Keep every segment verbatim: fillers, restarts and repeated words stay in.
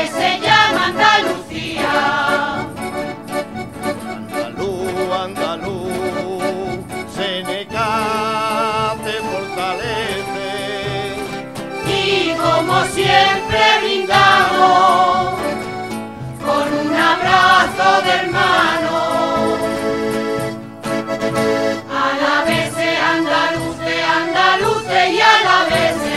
que se llama Andalucía. Andaluz, andaluz, Seneca te fortalece. Y como siempre brindamos con un abrazo de hermano. Alaveses, andaluces, andaluces y alaveses.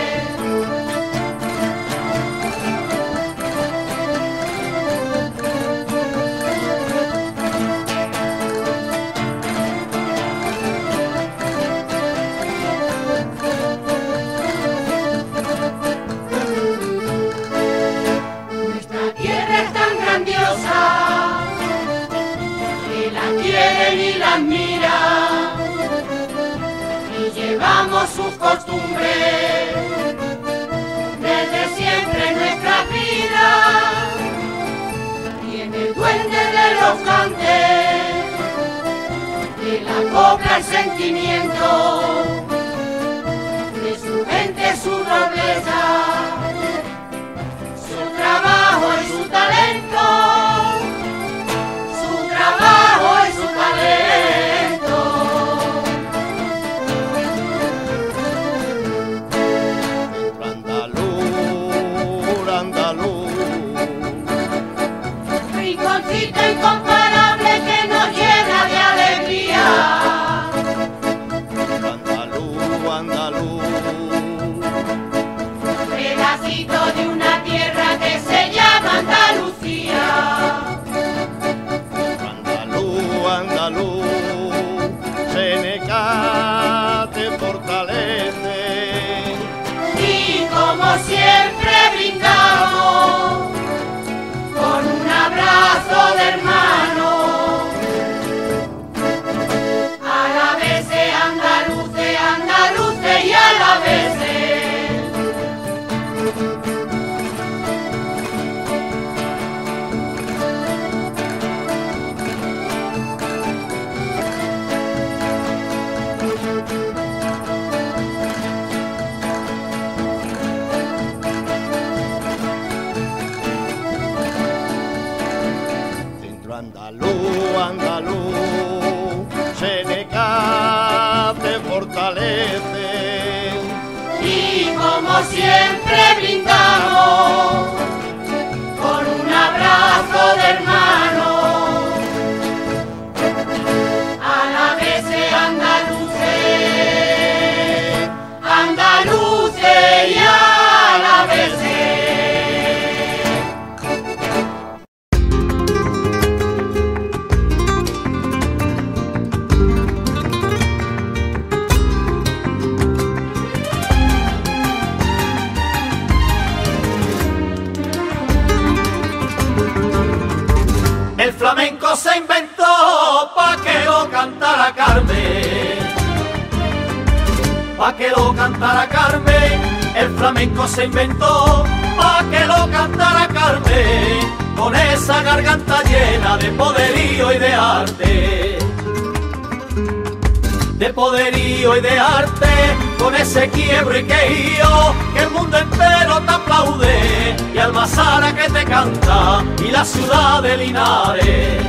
Nuestra tierra es tan grandiosa que la quieren y la admiran, y llevamos sus costumbres desde siempre en nuestra vida. Tiene el duende de los cantes, de la copla el sentimiento, de su gente su nobleza, su trabajo y su talento, su trabajo y su talento. Andaluz, andaluz, Rinconcito incomparable que nos llena de alegría. andaluz, andaluz, Pedacito de una tierra que se llama Andalucía. andaluz, andaluz, Seneca te fortalece. Y como siempre brindamos con un abrazo de hermano. Alaveses, andaluces, andaluces y alaveses. Centro andaluz, andaluz, Seneca te fortalece. Y como siempre brindamos con un abrazo de hermano. Alaveses, andaluces, andaluces y alaveses. El flamenco se inventó pa' que lo cantara Carmen, pa' que lo cantara Carmen. El flamenco se inventó pa' que lo cantara Carmen, con esa garganta llena de poderío y de arte, de poderío y de arte, con ese quiebro y quejío que el mundo entero te aplaude, y Almazara que te canta, y la ciudad de Linares.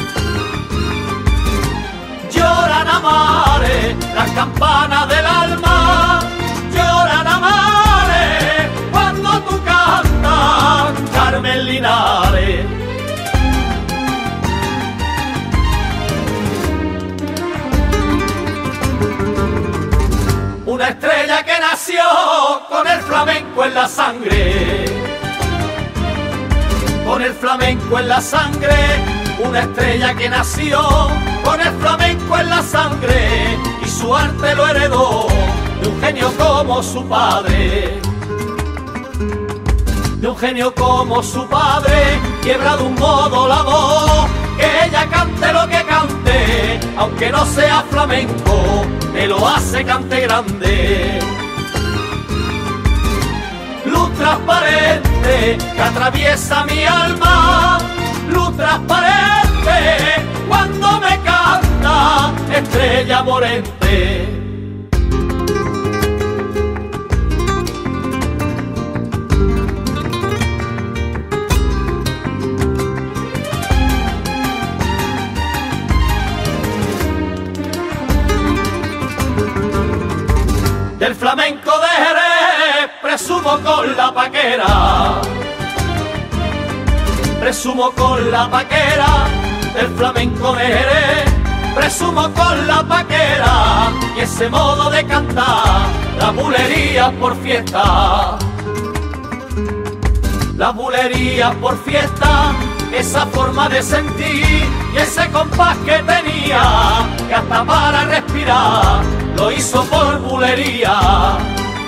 Lloran a mares las campanas del alma, lloran a mares cuando tú cantas, Carmen Linares. Una estrella que nació con el flamenco en la sangre, con el flamenco en la sangre. Una estrella que nació con el flamenco en la sangre, y su arte lo heredó de un genio como su padre, de un genio como su padre. Quiebra de un modo la voz, que ella cante lo que cante, aunque no sea flamenco, me lo hace cante grande. Luz transparente que atraviesa mi alma, luz transparente cuando me canta Estrella Morente. flamenco de Jerez presumo con la paquera, presumo con la paquera, del flamenco de Jerez presumo con la paquera, y ese modo de cantar, la bulería por fiesta, la bulería por fiesta, esa forma de sentir y ese compás que tenía, que hasta para respirar lo hizo por bulería.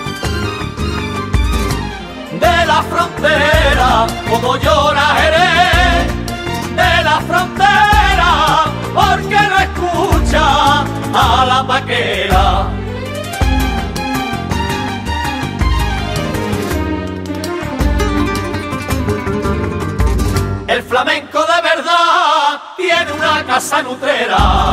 De la frontera, como llora Jerez, de la frontera, porque no escucha a la paquera. El flamenco de verdad tiene una casa en Utrera,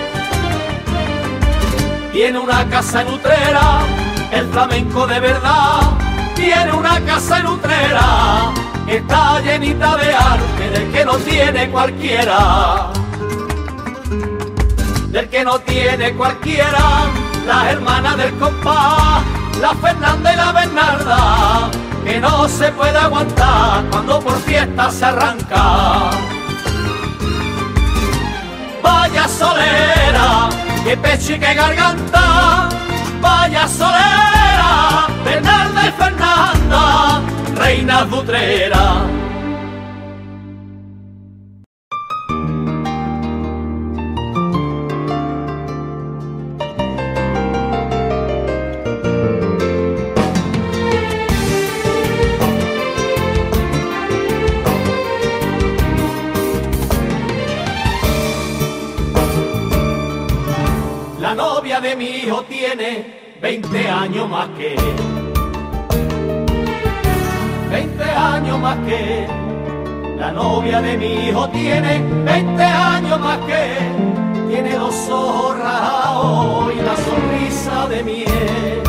tiene una casa en Utrera, el flamenco de verdad tiene una casa en Utrera, está llenita de arte del que no tiene cualquiera, del que no tiene cualquiera, las hermanas del compás, la Fernanda y la Bernarda, que no se puede aguantar cuando por fiesta se arranca. Vaya solera, qué pecho y qué garganta, vaya solera, Bernarda y Fernanda, reinas de Utrera. La novia de mi hijo tiene veinte años más que él, veinte años más que él. La novia de mi hijo tiene veinte años más que él, tiene los ojos rajados y la sonrisa de miel.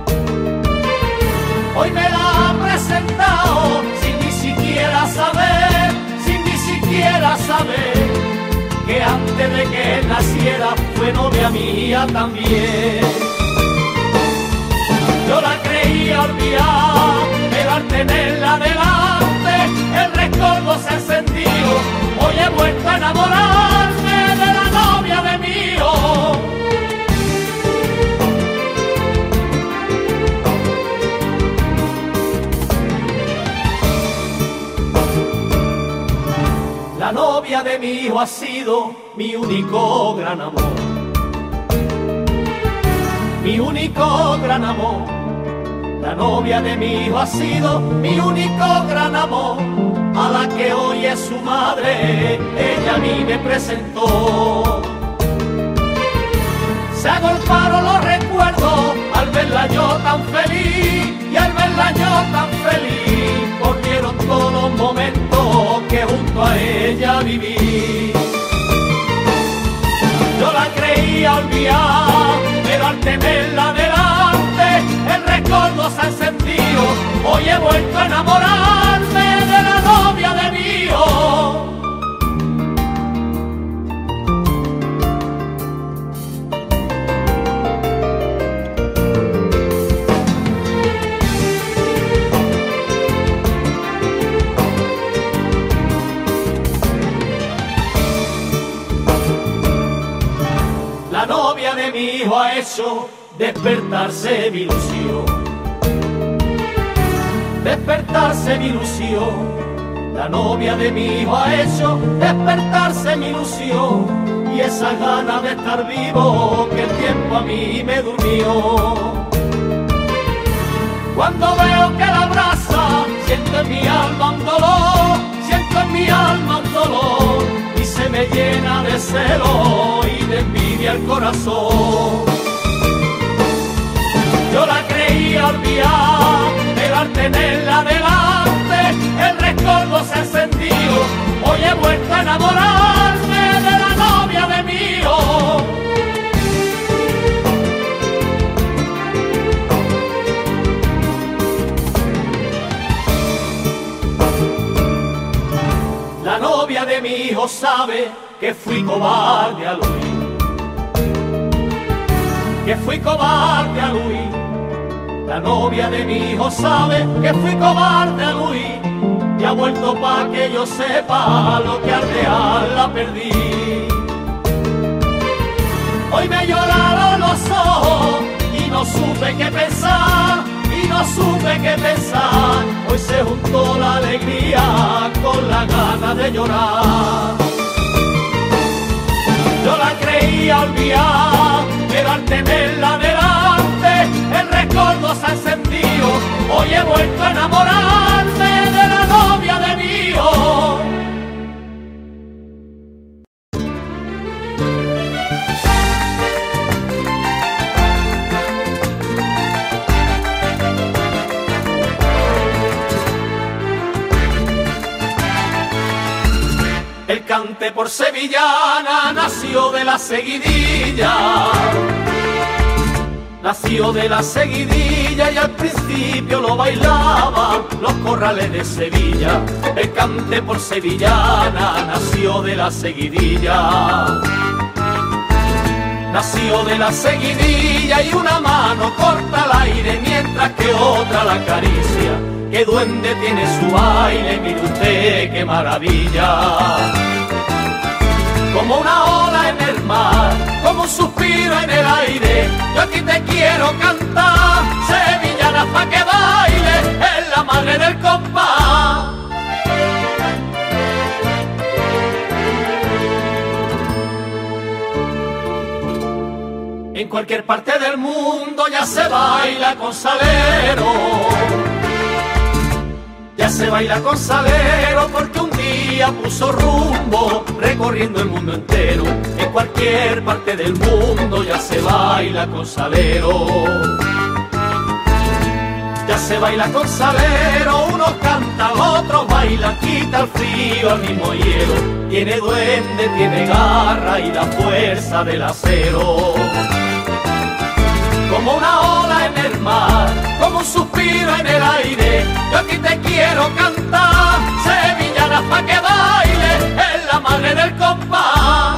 Hoy me la ha presentado sin ni siquiera saber, sin ni siquiera saber que antes de que él naciera fue novia mía también. Yo la creía olvidar, pero al tenerla delante el recuerdo se encendió. Hoy he vuelto a enamorarme de la novia de mi hijo. La novia de mi hijo ha sido mi único gran amor, mi único gran amor. La novia de mi hijo ha sido mi único gran amor, a la que hoy es su madre, ella a mí me presentó. Se agolparon los recuerdos al verla yo tan feliz, y al verla yo tan feliz, volvieron todos los momentos que junto a ella viví. Yo la creía olvidar, pero al tenerla delante el recuerdo se ha encendido. Hoy he vuelto a enamorarme de la novia de mi hijo. La novia de mi hijo ha hecho despertarse mi ilusión, despertarse mi ilusión. La novia de mi hijo ha hecho despertarse mi ilusión, y esa ganas de estar vivo que el tiempo a mí me durmió. Cuando veo que la abraza, siento en mi alma un dolor, siento en mi alma un dolor, y se me llena de celo y de envidia el corazón. Yo la creía olvidar, pero al tenerla delante el recuerdo se ha encendido. Hoy he vuelto a enamorarme de la novia de mi hijo. La novia de mi hijo sabe que fui cobarde a Luis, que fui cobarde a Luis. La novia de mi hijo sabe que fui cobarde al huir y ha vuelto pa' que yo sepa lo que al real la perdí. Hoy me lloraron los ojos y no supe qué pensar, y no supe qué pensar. Hoy se juntó la alegría con la gana de llorar. Yo la creía olvidar, pero al tenerla delante, el recuerdo se ha encendido. Hoy he vuelto a enamorarme de la novia de mi hijo. El cante por sevillana nació de la seguidilla, nació de la seguidilla y al principio lo bailaban los corrales de Sevilla. El cante por sevillana nació de la seguidilla, nació de la seguidilla y una mano corta al aire mientras que otra la acaricia. ¡Qué duende tiene su baile! Mire usted qué maravilla. Como una ola en el mar, como un suspiro en el aire, yo aquí te quiero cantar, sevillana pa' que baile, es la madre del compás. En cualquier parte del mundo ya se baila con salero, ya se baila con salero porque un día puso rumbo recorriendo el mundo entero. En cualquier parte del mundo ya se baila con salero, ya se baila con salero. Unos cantan, otros bailan, quita el frío al mismo hielo. Tiene duende, tiene garra y la fuerza del acero. Como una ola en el mar, como un suspiro en el aire, yo aquí te quiero cantar, sevillana pa' que baile, es la madre del compás.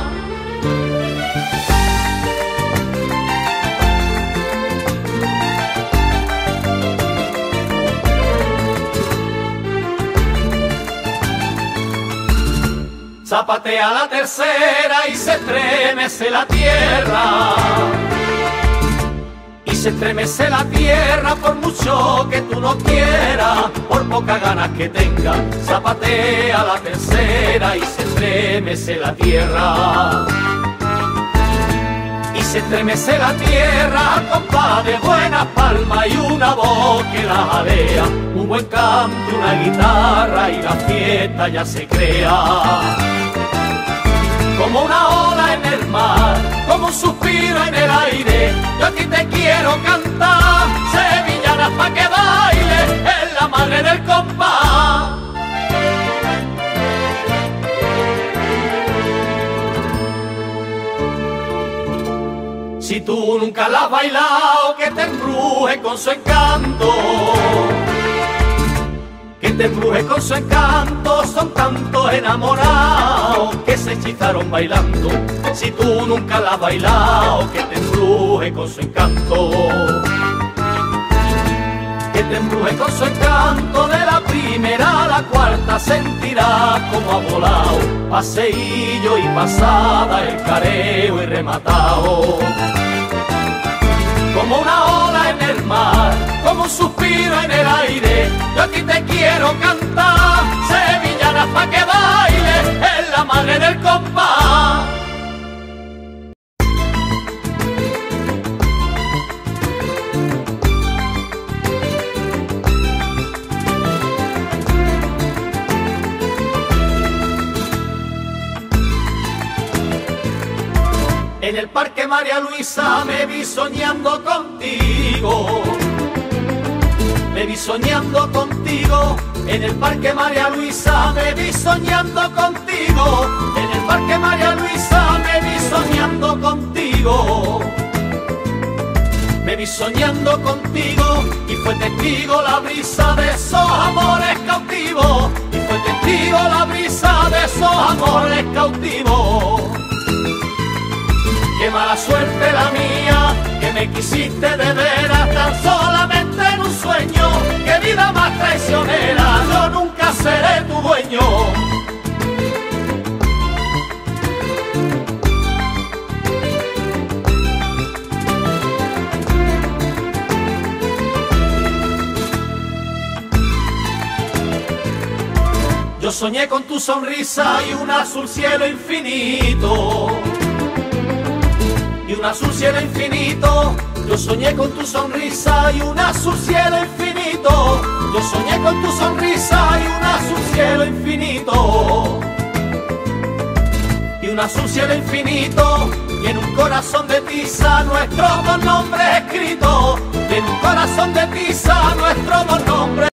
Zapatea la tercera y se estremece la tierra, y se estremece la tierra por mucho que tú no quieras, por pocas ganas que tengas. Zapatea la tercera y se estremece la tierra, y se estremece la tierra al compás de buenas palmas y una voz que la jalea. Un buen canto, una guitarra y la fiesta ya se crea. Como una ola en el mar, como un suspiro en el aire, yo aquí te quiero cantar, sevillana pa' que baile, es la madre del compás. Si tú nunca la has bailado, que te embruje con su encanto, que te embruje con su encanto. Son tantos enamorados que se hechizaron bailando. Si tú nunca la has bailado, que te embruje con su encanto, que te embruje con su encanto. De la primera a la cuarta sentirás como ha volado, paseillo y pasada, el careo y rematado. Como una ola en el mar, como un suspiro en el aire, yo aquí te quiero cantar, sevillana pa' que baile, es la madre del compás. En el Parque María Luisa me vi soñando contigo, me vi soñando contigo. En el Parque María Luisa me vi soñando contigo, en el Parque María Luisa me vi soñando contigo. Me vi soñando contigo y fue testigo la brisa de esos amores cautivos, y fue testigo la brisa de esos amores cautivos. Qué mala suerte la mía, que me quisiste de veras tan solamente Yo soñé con tu sonrisa y un azul cielo infinito. Y un azul cielo infinito. Yo soñé con tu sonrisa y un azul cielo infinito. Yo soñé con tu sonrisa y un azul cielo infinito. Y un azul cielo infinito. Y en un corazón de tiza nuestros dos nombres escritos. Y en un corazón de tiza nuestros dos nombres